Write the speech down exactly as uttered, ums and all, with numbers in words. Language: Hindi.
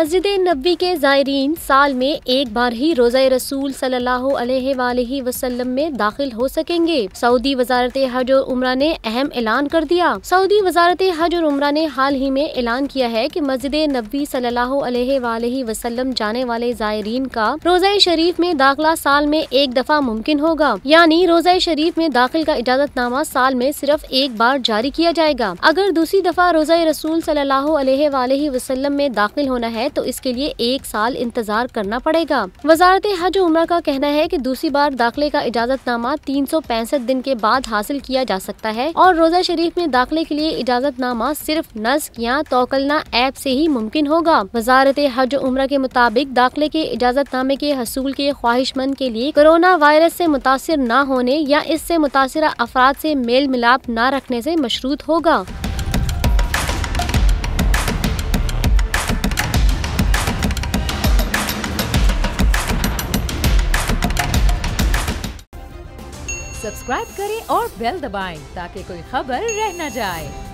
मस्जिद नबवी के ज़ायरीन साल में एक बार ही रोज़ा रसूल सल्लल्लाहु अलैहि वसल्लम में दाखिल हो सकेंगे। सऊदी वजारत हज और उम्रा ने अहम ऐलान कर दिया। सऊदी वजारत हज और उम्रा ने हाल ही में ऐलान किया है कि मस्जिद नबवी सल्लल्लाहु अलैहि वसल्लम जाने वाले ज़ायरीन का रोज़ा शरीफ में दाखिला साल में एक दफा मुमकिन होगा। यानी रोज़ा शरीफ में दाखिल का इजाजतनामा साल में सिर्फ एक बार जारी किया जाएगा। अगर दूसरी दफा रोज़ा रसूल सल्लल्लाहु अलैहि वसल्लम में दाखिल होना है तो इसके लिए एक साल इंतजार करना पड़ेगा। वजारत हज और उम्रा का कहना है कि दूसरी बार दाखिले का इजाजतनामा तीन सौ पैंसठ दिन के बाद हासिल किया जा सकता है और रोजा शरीफ में दाखिले के लिए इजाजतनामा सिर्फ नस्क या तौकलना ऐप से ही मुमकिन होगा। वजारत हज और उम्रा के मुताबिक दाखिले के इजाजतनामे के हसूल के ख्वाहिशमंद के लिए कोरोना वायरस से मुतासिर न होने या इससे मुतासिरा अफराद से मेल मिलाप न रखने से मशरूत होगा। सब्सक्राइब करें और बेल दबाएं ताकि कोई खबर रह न जाए।